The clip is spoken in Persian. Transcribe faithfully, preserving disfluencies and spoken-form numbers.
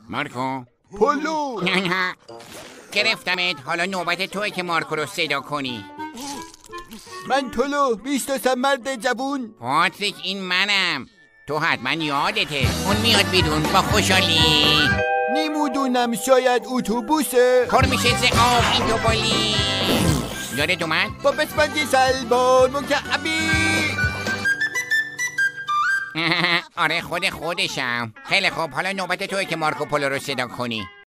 مارکو. پولو. گرفتمت. حالا نوبت توئه که مارکو رو صدا کنی. من تولو میشناسم مرد جوون. پاتریک این منم. تو حتما یادته. اون میاد بیرون با خوشحالی. نمیدونم، شاید اتوبوسه. پر میشه ز آب این توپالی. یادت اومد؟ با بسمنج سلمان مکعبی. آره خود خودشم. خیلی خوب، حالا نوبت توئه که مارکو پولو رو صدا کنی.